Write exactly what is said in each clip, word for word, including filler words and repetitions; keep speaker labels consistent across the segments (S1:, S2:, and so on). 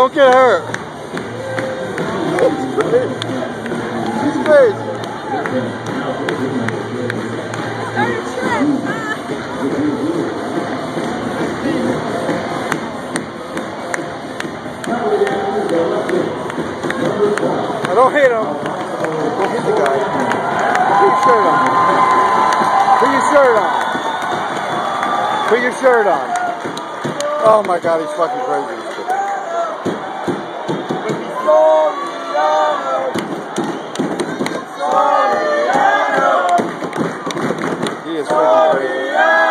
S1: Don't get hurt. She's crazy. I don't hit him. Go hit the guy. Put your shirt on. Put your shirt on. Put your shirt on. Oh my God, he's fucking crazy. He is fucking crazy.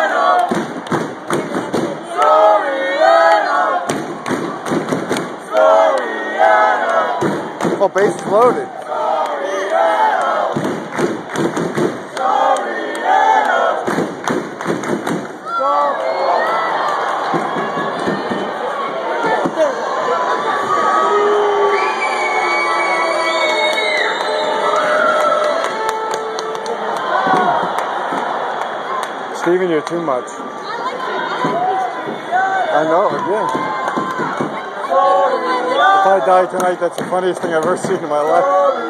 S1: Oh, base is loaded. Steven, you're too much. I know, again. If I die tonight, that's the funniest thing I've ever seen in my life.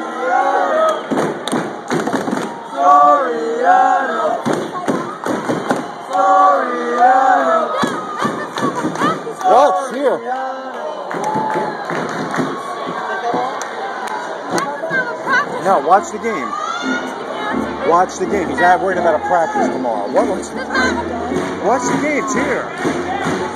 S1: Oh, it's here. No, watch the game. Watch the game. He's not worried about a practice tomorrow. What? Watch the game. It's here.